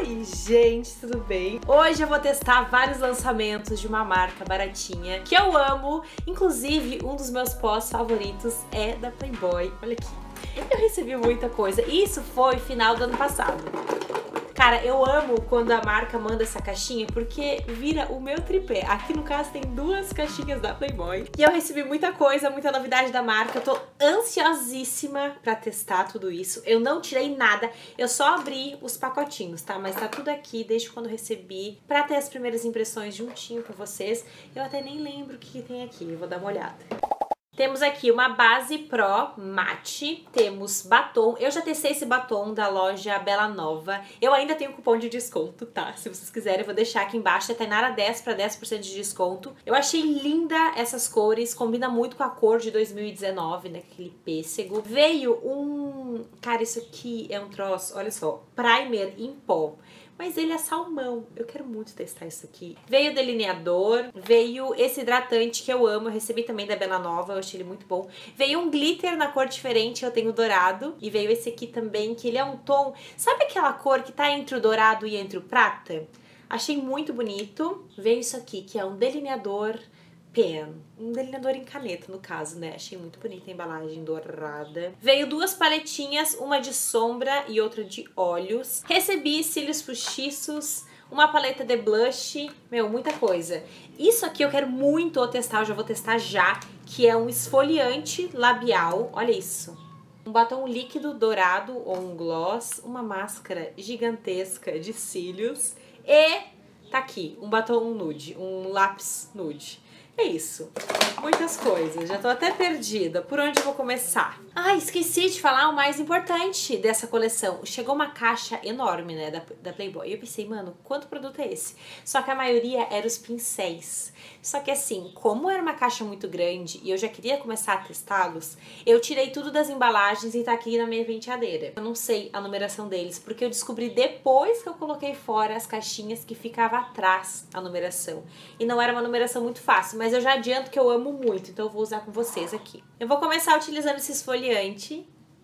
Oi, gente, tudo bem? Hoje eu vou testar vários lançamentos de uma marca baratinha que eu amo. Inclusive, um dos meus pós favoritos é da Playboy. Olha aqui. Eu recebi muita coisa. Isso foi final do ano passado. Cara, eu amo quando a marca manda essa caixinha porque vira o meu tripé. Aqui no caso tem duas caixinhas da Playboy. E eu recebi muita coisa, muita novidade da marca. Eu tô ansiosíssima pra testar tudo isso. Eu não tirei nada, eu só abri os pacotinhos, tá? Mas tá tudo aqui desde quando eu recebi pra ter as primeiras impressões juntinho pra vocês. Eu até nem lembro o que tem aqui, eu vou dar uma olhada. Temos aqui uma base Pro Matte, temos batom. Eu já testei esse batom da loja Bela Nova. Eu ainda tenho cupom de desconto, tá? Se vocês quiserem, eu vou deixar aqui embaixo. É Tainara 10 para 10% de desconto. Eu achei linda essas cores, combina muito com a cor de 2019, né? Aquele pêssego. Veio um... Cara, isso aqui é um troço, olha só. Primer em pó. Mas ele é salmão. Eu quero muito testar isso aqui. Veio o delineador, veio esse hidratante que eu amo. Eu recebi também da Bela Nova, eu achei ele muito bom. Veio um glitter na cor diferente, eu tenho dourado. E veio esse aqui também, que ele é um tom... Sabe aquela cor que tá entre o dourado e entre o prata? Achei muito bonito. Veio isso aqui, que é um delineador pen. Um delineador em caneta, no caso, né? Achei muito bonita a embalagem dourada. Veio duas paletinhas, uma de sombra e outra de olhos. Recebi cílios postiços, uma paleta de blush, meu, muita coisa. Isso aqui eu quero muito testar, eu já vou testar já, que é um esfoliante labial, olha isso. Um batom líquido dourado ou um gloss, uma máscara gigantesca de cílios e tá aqui, um batom nude, um lápis nude. É isso, muitas coisas, já tô até perdida, por onde eu vou começar? Ah, esqueci de falar o mais importante dessa coleção, chegou uma caixa enorme, né, da Playboy, e eu pensei, mano, quanto produto é esse? Só que a maioria eram os pincéis, só que assim, como era uma caixa muito grande e eu já queria começar a testá-los, eu tirei tudo das embalagens e tá aqui na minha penteadeira. Eu não sei a numeração deles, porque eu descobri depois que eu coloquei fora as caixinhas que ficava atrás a numeração, e não era uma numeração muito fácil, mas eu já adianto que eu amo muito, então eu vou usar com vocês aqui. Eu vou começar utilizando esse esfoliante.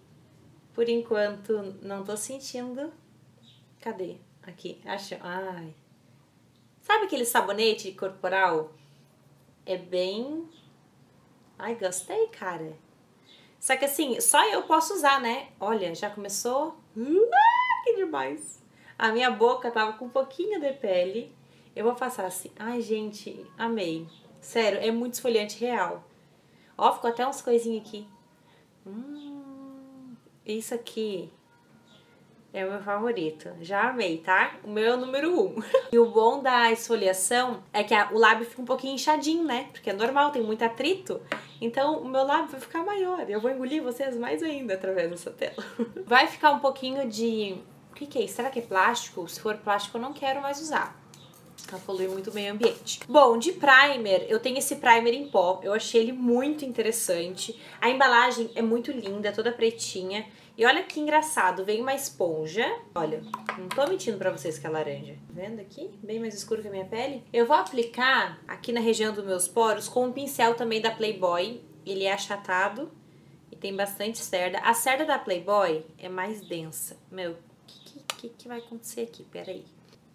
Por enquanto, não tô sentindo. Cadê? Aqui, acho. Ai. Sabe aquele sabonete corporal? É bem... Ai, gostei, cara. Só que assim, só eu posso usar, né? Olha, já começou... que demais! A minha boca tava com um pouquinho de pele. Eu vou passar assim. Ai, gente, amei. Sério, é muito esfoliante real. Ó, ficou até umas coisinhas aqui. Isso aqui é o meu favorito. Já amei, tá? O meu é o número 1. E o bom da esfoliação é que o lábio fica um pouquinho inchadinho, né? Porque é normal, tem muito atrito. Então o meu lábio vai ficar maior. Eu vou engolir vocês mais ainda através dessa tela. Vai ficar um pouquinho de... O que é isso? Será que é plástico? Se for plástico, eu não quero mais usar. Ela polui muito o meio ambiente. Bom, de primer, eu tenho esse primer em pó. Eu achei ele muito interessante. A embalagem é muito linda, toda pretinha. E olha que engraçado, vem uma esponja. Olha, não tô mentindo pra vocês que é laranja. Tá vendo aqui? Bem mais escuro que a minha pele. Eu vou aplicar aqui na região dos meus poros com um pincel também da Playboy. Ele é achatado e tem bastante cerda. A cerda da Playboy é mais densa. Meu, o que vai acontecer aqui? Pera aí.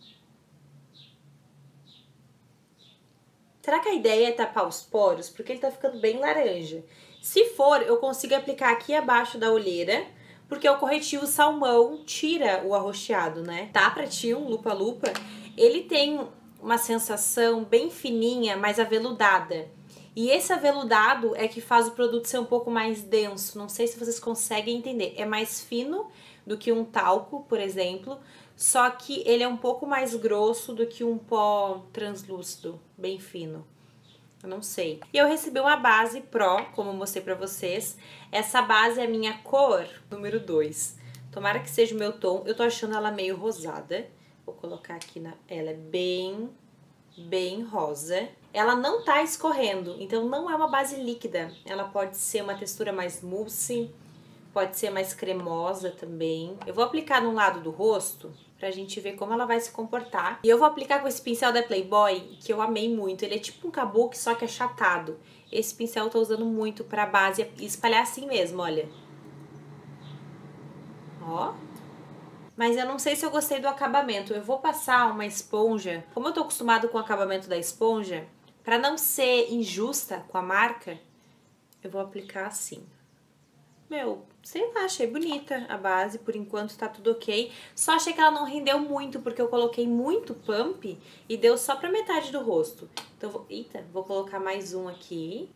Será que a ideia é tapar os poros? Porque ele tá ficando bem laranja. Se for, eu consigo aplicar aqui abaixo da olheira, porque o corretivo salmão tira o arroxeado, né? Tá pra ti um lupa-lupa. Ele tem uma sensação bem fininha, mais aveludada. E esse aveludado é que faz o produto ser um pouco mais denso. Não sei se vocês conseguem entender. É mais fino do que um talco, por exemplo, só que ele é um pouco mais grosso do que um pó translúcido, bem fino. Eu não sei. E eu recebi uma base Pro, como eu mostrei pra vocês. Essa base é a minha cor número 2. Tomara que seja o meu tom. Eu tô achando ela meio rosada. Vou colocar aqui ela é bem rosa. Ela não tá escorrendo, então não é uma base líquida. Ela pode ser uma textura mais mousse, pode ser mais cremosa também. Eu vou aplicar no lado do rosto pra gente ver como ela vai se comportar. E eu vou aplicar com esse pincel da Playboy, que eu amei muito. Ele é tipo um kabuki, só que achatado. Esse pincel eu tô usando muito pra base e espalhar assim mesmo, olha. Ó. mas eu não sei se eu gostei do acabamento. Eu vou passar uma esponja, como eu tô acostumado com o acabamento da esponja, pra não ser injusta com a marca, eu vou aplicar assim. Meu, sei lá, achei bonita a base, por enquanto tá tudo ok. Só achei que ela não rendeu muito, porque eu coloquei muito pump e deu só pra metade do rosto. Então, vou colocar mais um aqui.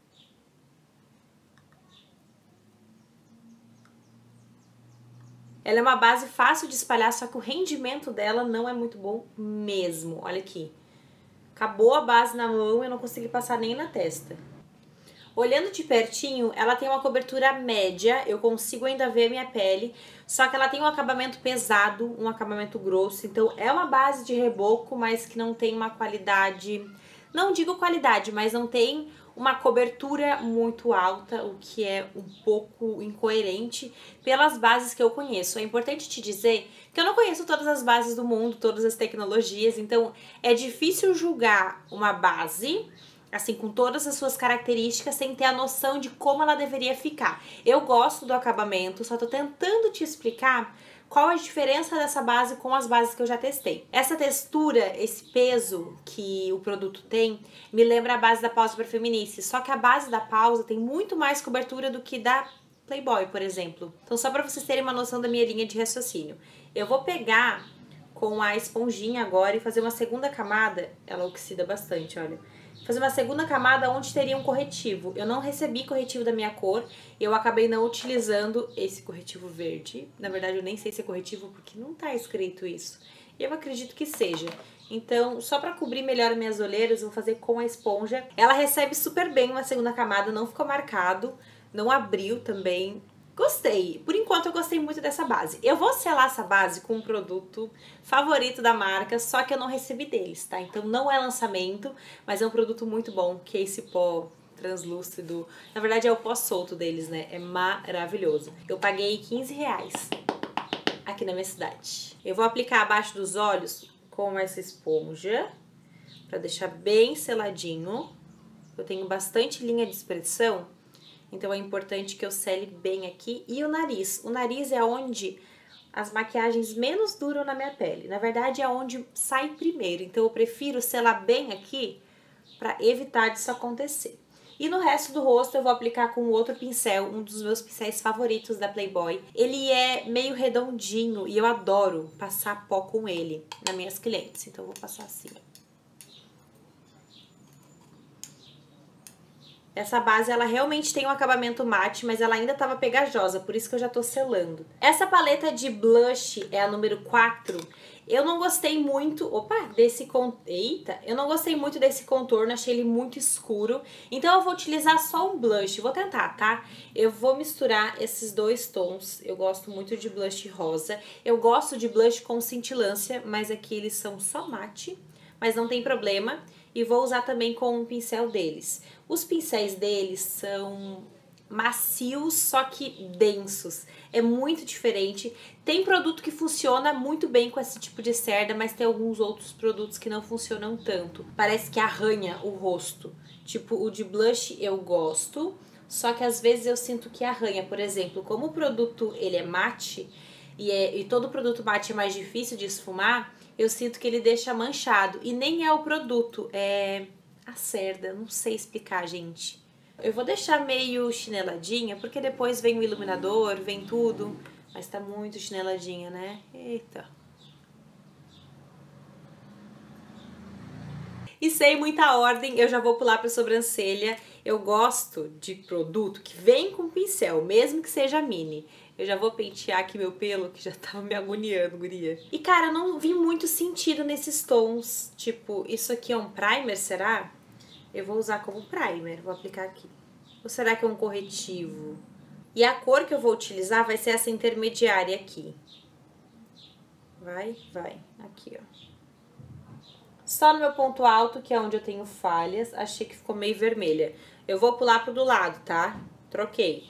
Ela é uma base fácil de espalhar, só que o rendimento dela não é muito bom mesmo. Olha aqui. Acabou a base na mão e eu não consegui passar nem na testa. Olhando de pertinho, ela tem uma cobertura média, eu consigo ainda ver a minha pele, só que ela tem um acabamento pesado, um acabamento grosso, então é uma base de reboco, mas que não tem uma qualidade, não digo qualidade, mas não tem uma cobertura muito alta, o que é um pouco incoerente pelas bases que eu conheço. É importante te dizer que eu não conheço todas as bases do mundo, todas as tecnologias, então é difícil julgar uma base assim, com todas as suas características, sem ter a noção de como ela deveria ficar. Eu gosto do acabamento, só tô tentando te explicar qual a diferença dessa base com as bases que eu já testei. Essa textura, esse peso que o produto tem, me lembra a base da Pausa para Feminice, só que a base da Pausa tem muito mais cobertura do que da Playboy, por exemplo. Então, só para vocês terem uma noção da minha linha de raciocínio. Eu vou pegar com a esponjinha agora e fazer uma segunda camada, ela oxida bastante, olha. Fazer uma segunda camada onde teria um corretivo. Eu não recebi corretivo da minha cor, eu acabei não utilizando esse corretivo verde. Na verdade, eu nem sei se é corretivo porque não tá escrito isso. E eu acredito que seja. Então, só pra cobrir melhor as minhas olheiras, eu vou fazer com a esponja. Ela recebe super bem uma segunda camada, não ficou marcado, não abriu também. Gostei. Por enquanto eu gostei muito dessa base. Eu vou selar essa base com um produto favorito da marca, só que eu não recebi deles, tá? Então não é lançamento, mas é um produto muito bom, que é esse pó translúcido. Na verdade é o pó solto deles, né? É maravilhoso. Eu paguei R$15 aqui na minha cidade. Eu vou aplicar abaixo dos olhos com essa esponja, pra deixar bem seladinho. Eu tenho bastante linha de expressão, então é importante que eu sele bem aqui. E o nariz. O nariz é onde as maquiagens menos duram na minha pele. Na verdade é onde sai primeiro. Então eu prefiro selar bem aqui para evitar disso acontecer. E no resto do rosto eu vou aplicar com outro pincel, um dos meus pincéis favoritos da Playboy. Ele é meio redondinho e eu adoro passar pó com ele nas minhas clientes. Então eu vou passar assim. Essa base, ela realmente tem um acabamento mate, mas ela ainda tava pegajosa, por isso que eu já tô selando. Essa paleta de blush é a número 4. Eu não gostei muito, eu não gostei muito desse contorno, achei ele muito escuro. Então eu vou utilizar só um blush, vou tentar, tá? Eu vou misturar esses dois tons, eu gosto muito de blush rosa. Eu gosto de blush com cintilância, mas aqui eles são só mate, mas não tem problema. E vou usar também com um pincel deles. Os pincéis deles são macios, só que densos. É muito diferente. Tem produto que funciona muito bem com esse tipo de cerda, mas tem alguns outros produtos que não funcionam tanto. Parece que arranha o rosto. Tipo, o de blush eu gosto, só que às vezes eu sinto que arranha. Por exemplo, como o produto ele é mate, e todo produto mate é mais difícil de esfumar, eu sinto que ele deixa manchado. E nem é o produto, é a cerda, não sei explicar, gente. Eu vou deixar meio chineladinha, porque depois vem o iluminador, vem tudo. Mas tá muito chineladinha, né? Eita. E sem muita ordem, eu já vou pular pra sobrancelha. Eu gosto de produto que vem com pincel, mesmo que seja mini. Eu já vou pentear aqui meu pelo, que já tava me agoniando, guria. E, cara, eu não vi muito sentido nesses tons. Tipo, isso aqui é um primer, será? Eu vou usar como primer, vou aplicar aqui. Ou será que é um corretivo? E a cor que eu vou utilizar vai ser essa intermediária aqui. Vai. Aqui, ó. Só no meu ponto alto, que é onde eu tenho falhas, achei que ficou meio vermelha. Eu vou pular pro do lado, tá? Troquei.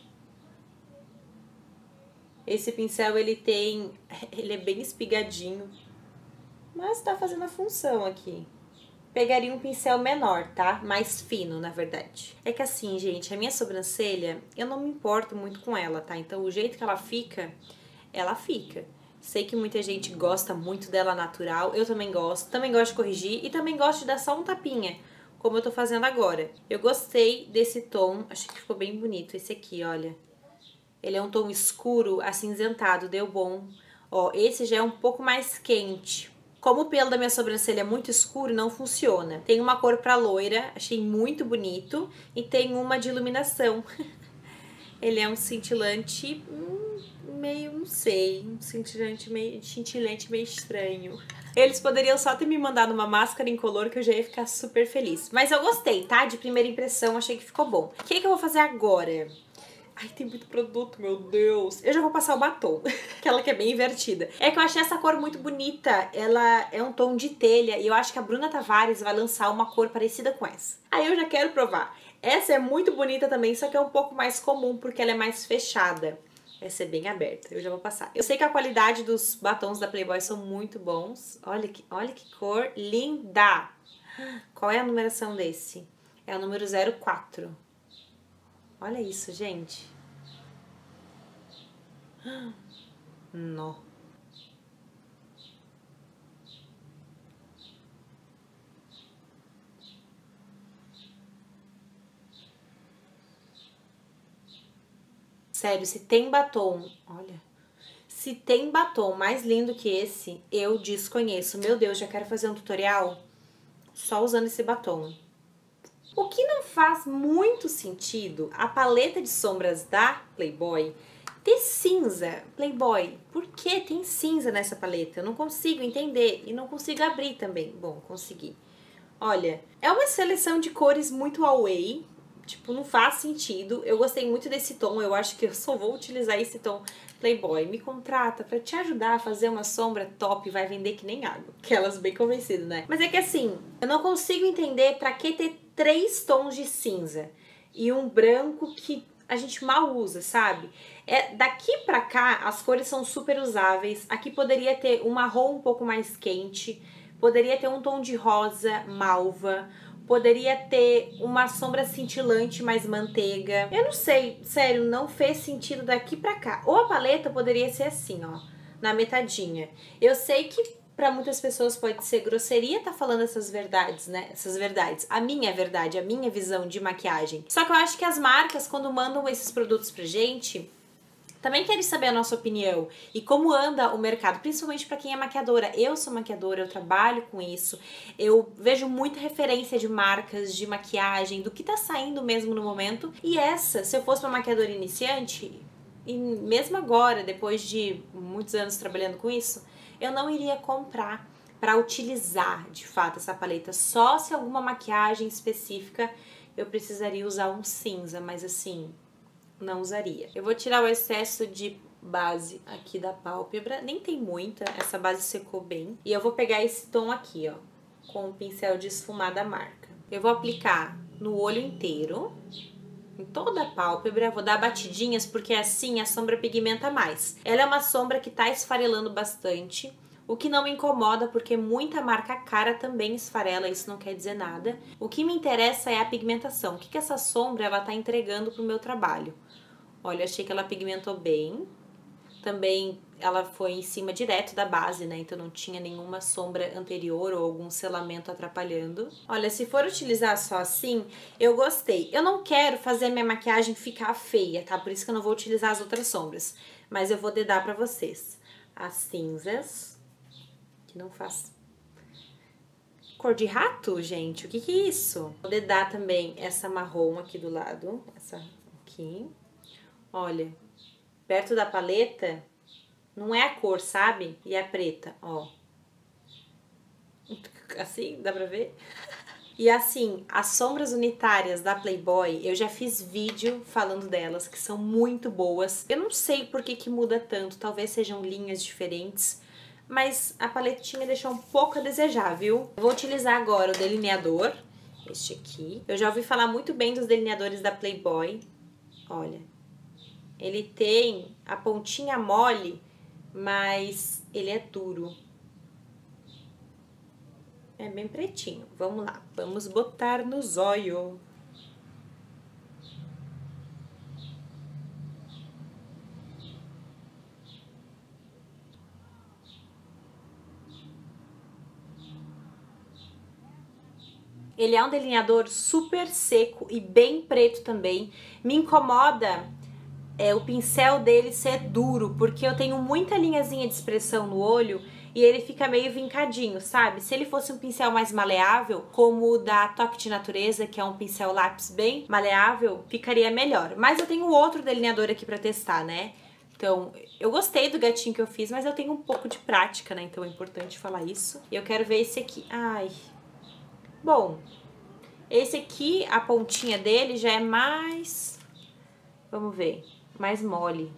Esse pincel, ele é bem espigadinho, mas tá fazendo a função aqui. Pegaria um pincel menor, tá? Mais fino, na verdade. É que assim, gente, a minha sobrancelha, eu não me importo muito com ela, tá? Então, o jeito que ela fica, ela fica. Sei que muita gente gosta muito dela natural, eu também gosto de corrigir e também gosto de dar só um tapinha, como eu tô fazendo agora. Eu gostei desse tom, achei que ficou bem bonito esse aqui, olha. Ele é um tom escuro, acinzentado, deu bom. Ó, esse já é um pouco mais quente. Como o pelo da minha sobrancelha é muito escuro, não funciona. Tem uma cor pra loira, achei muito bonito, e tem uma de iluminação. Ele é um cintilante meio, não sei, um cintilante meio estranho. Eles poderiam só ter me mandado uma máscara incolor que eu já ia ficar super feliz. Mas eu gostei, tá? De primeira impressão, achei que ficou bom. O que eu vou fazer agora? Ai, tem muito produto, meu Deus. Eu já vou passar o batom, aquela que é bem invertida. É que eu achei essa cor muito bonita. Ela é um tom de telha e eu acho que a Bruna Tavares vai lançar uma cor parecida com essa. Aí eu já quero provar. Essa é muito bonita também, só que é um pouco mais comum porque ela é mais fechada. Essa é bem aberta, eu já vou passar. Eu sei que a qualidade dos batons da Playboy são muito bons. Olha que cor linda! Qual é a numeração desse? É o número 04. Olha isso, gente. Nó. Sério, se tem batom, olha. Se tem batom mais lindo que esse, eu desconheço. Meu Deus, já quero fazer um tutorial só usando esse batom. O que não faz muito sentido, a paleta de sombras da Playboy ter cinza. Playboy, por que tem cinza nessa paleta? Eu não consigo entender e não consigo abrir também. Bom, consegui. Olha, é uma seleção de cores muito away, tipo, não faz sentido. Eu gostei muito desse tom, eu acho que eu só vou utilizar esse tom. Playboy, me contrata pra te ajudar a fazer uma sombra top, vai vender que nem água. Aquelas bem convencidas, né? Mas é que assim, eu não consigo entender pra que ter 3 tons de cinza e um branco que a gente mal usa, sabe? Daqui pra cá, as cores são super usáveis. Aqui poderia ter um marrom um pouco mais quente, poderia ter um tom de rosa malva, poderia ter uma sombra cintilante mais manteiga. Eu não sei, sério, não fez sentido daqui pra cá. Ou a paleta poderia ser assim, ó, na metadinha. Eu sei que pra muitas pessoas pode ser grosseria tá falando essas verdades, né? Essas verdades. A minha verdade, a minha visão de maquiagem. Só que eu acho que as marcas, quando mandam esses produtos pra gente, também querem saber a nossa opinião e como anda o mercado, principalmente para quem é maquiadora. Eu sou maquiadora, eu trabalho com isso, eu vejo muita referência de marcas de maquiagem, do que tá saindo mesmo no momento. E essa, se eu fosse uma maquiadora iniciante, e mesmo agora, depois de muitos anos trabalhando com isso, eu não iria comprar para utilizar de fato essa paleta. Só se alguma maquiagem específica eu precisaria usar um cinza, mas assim, não usaria. Eu vou tirar o excesso de base aqui da pálpebra, nem tem muita, essa base secou bem. E eu vou pegar esse tom aqui, ó, com o pincel de esfumar da marca. Eu vou aplicar no olho inteiro, em toda a pálpebra, vou dar batidinhas porque assim a sombra pigmenta mais. Ela é uma sombra que tá esfarelando bastante, o que não me incomoda porque muita marca cara também esfarela, isso não quer dizer nada. O que me interessa é a pigmentação, o que essa sombra ela tá entregando pro meu trabalho. Olha, achei que ela pigmentou bem. Também ela foi em cima direto da base, né? Então não tinha nenhuma sombra anterior ou algum selamento atrapalhando. Olha, se for utilizar só assim, eu gostei. Eu não quero fazer minha maquiagem ficar feia, tá? Por isso que eu não vou utilizar as outras sombras. Mas eu vou dedar pra vocês. As cinzas, que não faz... Cor de rato, gente? O que é isso? Vou dedar também essa marrom aqui do lado. Essa aqui. Olha, perto da paleta, não é a cor, sabe? E é preta, ó. Assim, dá pra ver? E assim, as sombras unitárias da Playboy, eu já fiz vídeo falando delas, que são muito boas. Eu não sei por que muda tanto, talvez sejam linhas diferentes, mas a paletinha deixou um pouco a desejar, viu? Eu vou utilizar agora o delineador, este aqui. Eu já ouvi falar muito bem dos delineadores da Playboy, olha. Ele tem a pontinha mole, mas ele é duro. É bem pretinho. Vamos lá, vamos botar no zóio. Ele é um delineador super seco e bem preto também. Me incomoda o pincel dele ser duro, porque eu tenho muita linhazinha de expressão no olho e ele fica meio vincadinho, sabe? Se ele fosse um pincel mais maleável, como o da Toque de Natureza, que é um pincel lápis bem maleável, ficaria melhor. Mas eu tenho outro delineador aqui pra testar, né? Então, eu gostei do gatinho que eu fiz, mas eu tenho um pouco de prática, né? Então é importante falar isso. E eu quero ver esse aqui. Ai. Bom, esse aqui, a pontinha dele já é mais... Vamos ver. Mais mole.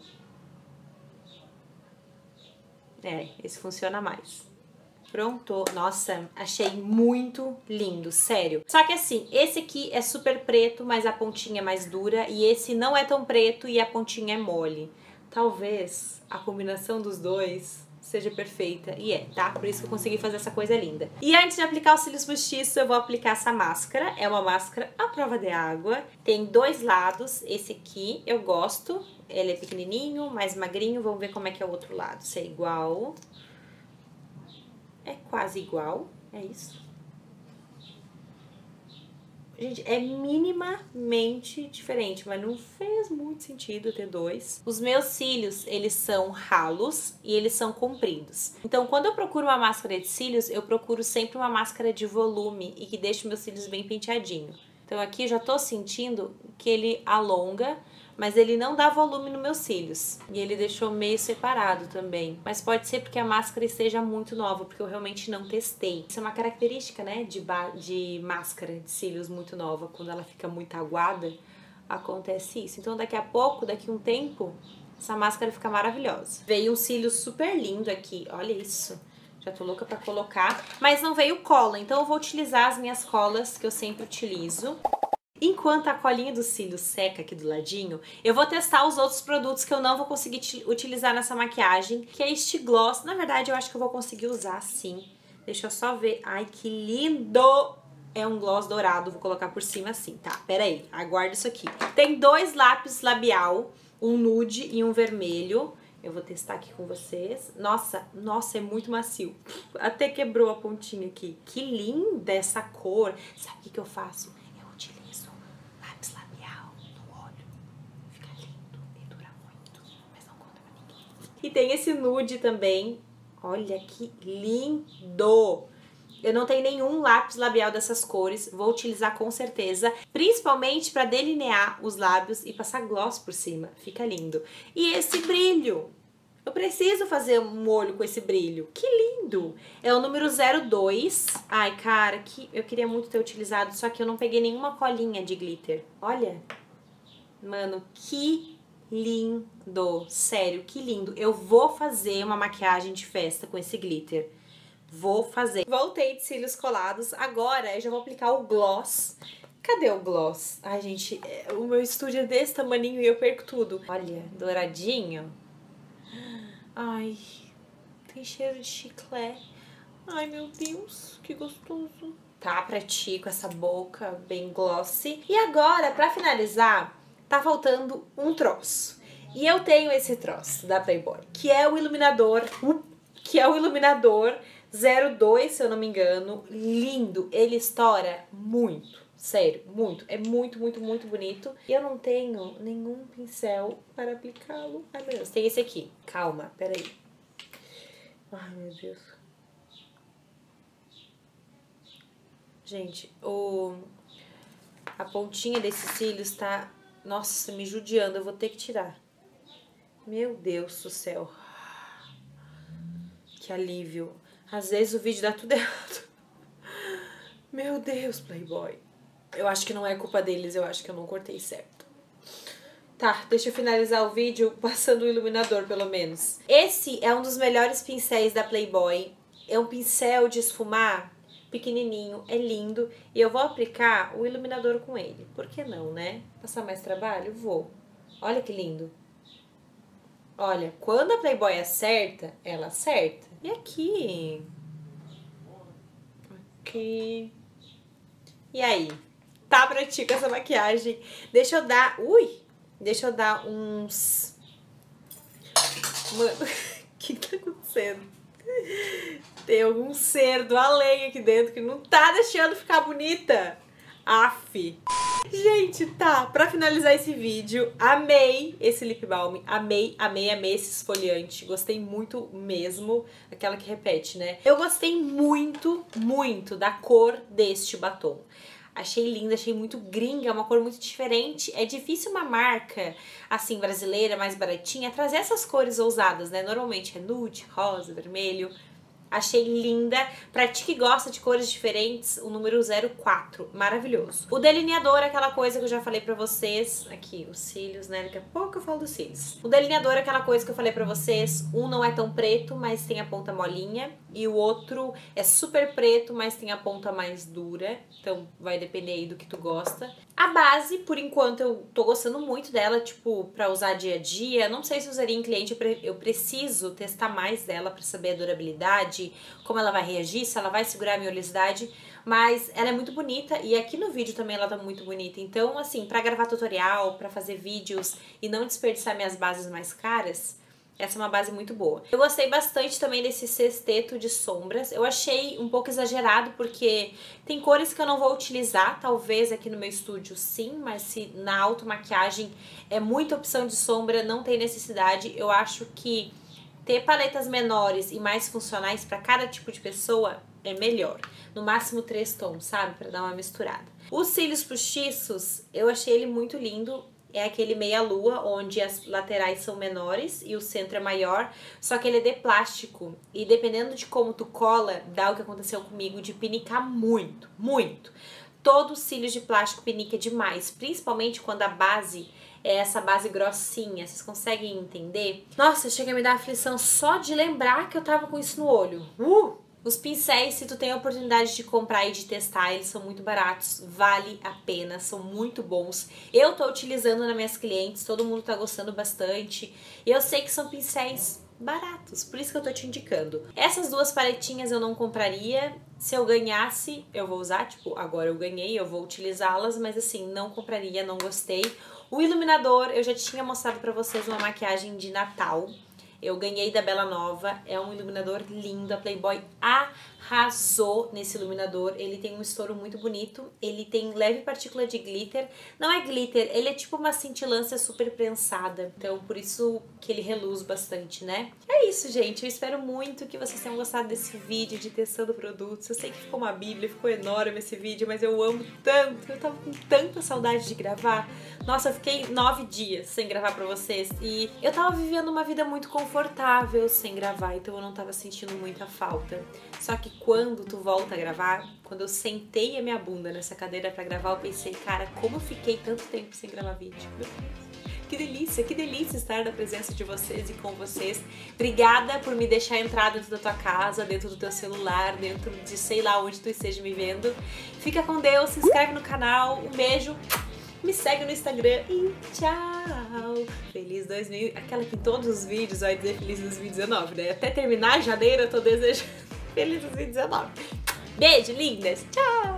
Esse funciona mais. Pronto. Nossa, achei muito lindo, sério. Só que assim, esse aqui é super preto, mas a pontinha é mais dura. E esse não é tão preto e a pontinha é mole. Talvez a combinação dos dois seja perfeita. E tá? Por isso que eu consegui fazer essa coisa linda. E antes de aplicar os cílios postiços, eu vou aplicar essa máscara. É uma máscara à prova de água. Tem dois lados. Esse aqui eu gosto. Ele é pequenininho, mais magrinho. Vamos ver como é que é o outro lado. Se é igual. É quase igual. É isso. Gente, é minimamente diferente, mas não fez muito sentido ter dois. Os meus cílios, eles são ralos e eles são compridos. Então, quando eu procuro uma máscara de cílios, eu procuro sempre uma máscara de volume e que deixe meus cílios bem penteadinho. Então, aqui eu já tô sentindo que ele alonga, mas ele não dá volume nos meus cílios. E ele deixou meio separado também. Mas pode ser porque a máscara esteja muito nova, porque eu realmente não testei. Isso é uma característica, né, de máscara de cílios muito nova. Quando ela fica muito aguada, acontece isso. Então daqui a pouco, daqui a um tempo, essa máscara fica maravilhosa. Veio um cílio super lindo aqui, olha isso. Já tô louca pra colocar. Mas não veio cola, então eu vou utilizar as minhas colas que eu sempre utilizo. Enquanto a colinha do cílio seca aqui do ladinho, eu vou testar os outros produtos que eu não vou conseguir utilizar nessa maquiagem, que é este gloss. Na verdade, eu acho que eu vou conseguir usar sim. Deixa eu só ver. Ai, que lindo! É um gloss dourado, vou colocar por cima assim, tá? Pera aí, aguarda isso aqui. Tem dois lápis labial, um nude e um vermelho. Eu vou testar aqui com vocês. Nossa, é muito macio. Até quebrou a pontinha aqui. Que linda essa cor. Sabe o que eu faço? Eu utilizo lápis labial no olho. Fica lindo e dura muito, mas não conta pra ninguém. E tem esse nude também. Olha que lindo! Eu não tenho nenhum lápis labial dessas cores, vou utilizar com certeza, principalmente para delinear os lábios e passar gloss por cima, fica lindo. E esse brilho, eu preciso fazer um olho com esse brilho, que lindo! É o número 02, ai cara, que eu queria muito ter utilizado, só que eu não peguei nenhuma colinha de glitter. Olha, mano, que lindo, sério, que lindo. Eu vou fazer uma maquiagem de festa com esse glitter. Vou fazer. Voltei de cílios colados. Agora eu já vou aplicar o gloss. Cadê o gloss? Ai, gente, o meu estúdio é desse tamaninho e eu perco tudo. Olha, douradinho. Ai, tem cheiro de chiclete. Ai, meu Deus, que gostoso. Tá pra ti com essa boca bem glossy. E agora, pra finalizar, tá faltando um troço. E eu tenho esse troço da Playboy, que é o iluminador... 02, se eu não me engano, lindo, ele estoura muito, sério, muito, é muito, muito, muito bonito. E eu não tenho nenhum pincel para aplicá-lo. Ai, meu Deus, tem esse aqui, calma, peraí. Ai, meu Deus. Gente, a pontinha desses cílios tá, nossa, me judiando, eu vou ter que tirar. Meu Deus do céu. Que alívio. Às vezes o vídeo dá tudo errado. Meu Deus, Playboy. Eu acho que não é culpa deles, eu acho que eu não cortei certo. Tá, deixa eu finalizar o vídeo passando o iluminador, pelo menos. Esse é um dos melhores pincéis da Playboy. É um pincel de esfumar pequenininho, é lindo. E eu vou aplicar o iluminador com ele. Por que não, né? Passar mais trabalho? Vou. Olha que lindo. Olha, quando a Playboy acerta, ela acerta. E aqui? Aqui. E aí? Tá pra ti com essa maquiagem? Deixa eu dar... Ui! Deixa eu dar uns... Mano, o que tá acontecendo? Tem algum ser do além aqui dentro que não tá deixando ficar bonita. Aff. Gente, tá, pra finalizar esse vídeo, amei esse lip balm, amei esse esfoliante, gostei muito mesmo, aquela que repete, né? Eu gostei muito da cor deste batom. Achei linda, achei muito gringa, uma cor muito diferente. É difícil uma marca, assim, brasileira, mais baratinha, trazer essas cores ousadas, né? Normalmente é nude, rosa, vermelho. Achei linda. Pra ti que gosta de cores diferentes, o número 04, maravilhoso. O delineador, aquela coisa que eu já falei pra vocês. Aqui, os cílios, né? Daqui a pouco eu falo dos cílios. O delineador, aquela coisa que eu falei pra vocês. Um não é tão preto, mas tem a ponta molinha. E o outro é super preto, mas tem a ponta mais dura. Então vai depender aí do que tu gosta. A base, por enquanto, eu tô gostando muito dela, tipo, pra usar dia a dia. Não sei se usaria em cliente, eu preciso testar mais dela pra saber a durabilidade, como ela vai reagir, se ela vai segurar a minha oleosidade, mas ela é muito bonita e aqui no vídeo também ela tá muito bonita. Então, assim, pra gravar tutorial, pra fazer vídeos e não desperdiçar minhas bases mais caras, essa é uma base muito boa. Eu gostei bastante também desse sexteto de sombras. Eu achei um pouco exagerado porque tem cores que eu não vou utilizar, talvez aqui no meu estúdio sim, mas se na automaquiagem é muita opção de sombra, não tem necessidade. Eu acho que ter paletas menores e mais funcionais para cada tipo de pessoa é melhor. No máximo 3 tons, sabe? Para dar uma misturada. Os cílios postiços, eu achei ele muito lindo. É aquele meia-lua, onde as laterais são menores e o centro é maior, só que ele é de plástico. E dependendo de como tu cola, dá o que aconteceu comigo de pinicar muito. Todos os cílios de plástico pinica demais, principalmente quando a base é essa base grossinha. Vocês conseguem entender? Nossa, chega a me dar aflição só de lembrar que eu tava com isso no olho. Os pincéis, se tu tem a oportunidade de comprar e de testar, eles são muito baratos, vale a pena, são muito bons. Eu tô utilizando nas minhas clientes, todo mundo tá gostando bastante. E eu sei que são pincéis baratos, por isso que eu tô te indicando. Essas duas paletinhas eu não compraria. Se eu ganhasse, eu vou usar, tipo, agora eu ganhei, eu vou utilizá-las, mas assim, não compraria, não gostei. O iluminador, eu já tinha mostrado pra vocês uma maquiagem de Natal. Eu ganhei da Bela Nova, é um iluminador lindo, a Playboy arrasou nesse iluminador. Ele tem um estouro muito bonito, ele tem leve partícula de glitter. Não é glitter, ele é tipo uma cintilância super prensada, então por isso que ele reluz bastante, né? É isso, gente, eu espero muito que vocês tenham gostado desse vídeo de testando produtos. Eu sei que ficou uma bíblia, ficou enorme esse vídeo, mas eu amo tanto, eu tava com tanta saudade de gravar. Nossa, eu fiquei 9 dias sem gravar pra vocês e eu tava vivendo uma vida muito confortável sem gravar, então eu não tava sentindo muita falta. Só que quando tu volta a gravar, quando eu sentei a minha bunda nessa cadeira pra gravar, eu pensei, cara, como eu fiquei tanto tempo sem gravar vídeo. Meu Deus, que delícia estar na presença de vocês e com vocês. Obrigada por me deixar entrar dentro da tua casa, dentro do teu celular, dentro de sei lá onde tu esteja me vendo. Fica com Deus, se inscreve no canal, um beijo. Me segue no Instagram e tchau! Feliz 2000... Aquela que em todos os vídeos vai dizer Feliz 2019, né? Até terminar janeiro eu tô desejando Feliz 2019. Beijo, lindas! Tchau!